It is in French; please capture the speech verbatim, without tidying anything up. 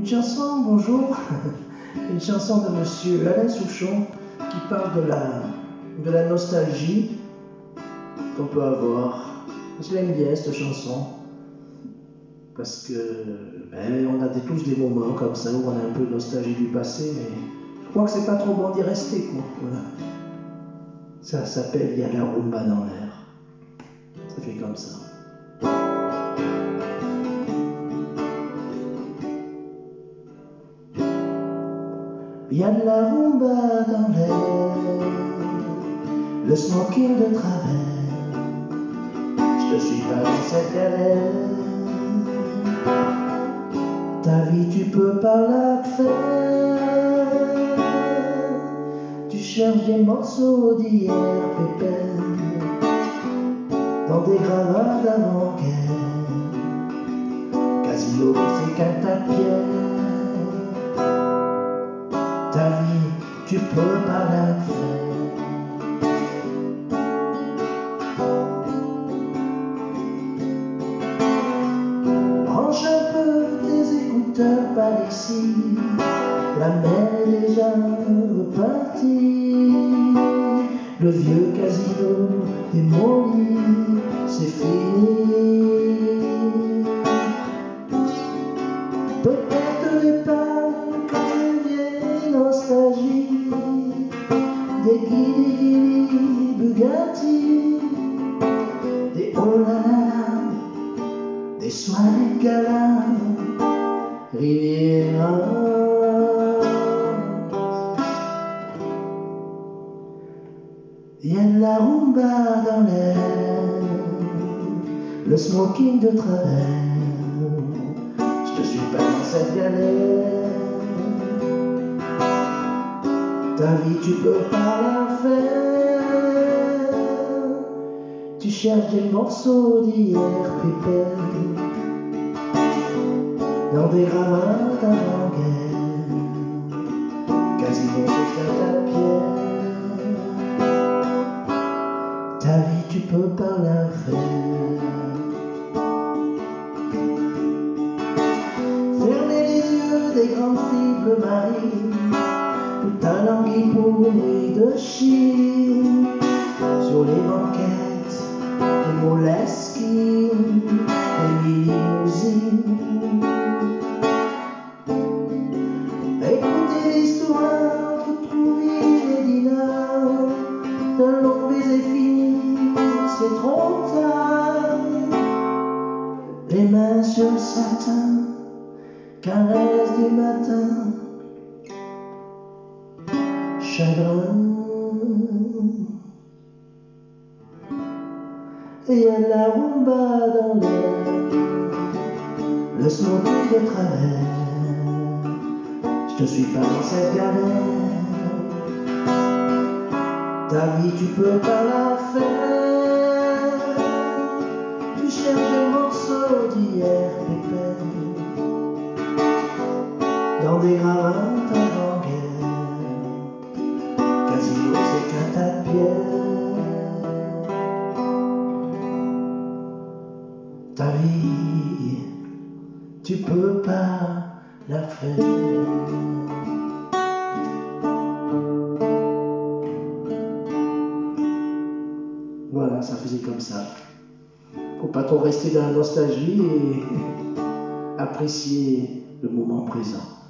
Une chanson, bonjour, une chanson de monsieur Alain Souchon qui parle de la, de la nostalgie qu'on peut avoir. Je l'aime bien cette chanson parce que ben, on a des, tous des moments comme ça où on a un peu de nostalgie du passé, mais je crois que c'est pas trop bon d'y rester, quoi. Voilà. Ça s'appelle Il y a la rumba dans l'air. Ça fait comme ça. Il y a de la rumba dans l'air, le smoking de travers. Je te suis pas dans cette galère. Ta vie tu peux pas la faire. Tu cherches des morceaux d'hier, pépère, dans des gravats d'avant-guerre. Casino, c'est qu'un tape-pierre. Ta vie, tu peux pas la faire. Range un peu tes écouteurs par ici, la mer est déjà repartie. Le vieux casino démoli, c'est fini. Peut-être les pas comme une vieille nostalgie, des guili-guili Bugatti, des oh la la la, des soirées gala Riviera. Il y a de la rumba dans l'air, le smoking de travers. Je te suis pas dans cette galère. Ta vie tu peux pas la faire. Tu cherches des morceaux d'hier, pépère, dans des gravats d'avant-guerre. Casino, c'est qu'un tape-pierre. Ta vie tu peux pas la faire. Fermez les yeux des grandes filles bleu marine, tout un languille pour nuit de Chine. Sur les banquettes, des Moleskine, des limousines. Écoutez l'histoire, vous trouvez les dinars d'un long baiser fini, c'est trop tard. Les mains sur le satin, caresse du matin, chagrin. Et y a de la rumba dans l'air, le smoking de travers. Je te suis pas dans cette galère. Ta vie tu peux pas la faire. Tu cherches des morceaux d'hier, pépère, dans des gravats d'avant-guerre. Casino, c'est qu'un tape-pierre. Ta vie, tu peux pas la faire. Voilà, ça faisait comme ça. Faut pas trop rester dans la nostalgie et apprécier le moment présent.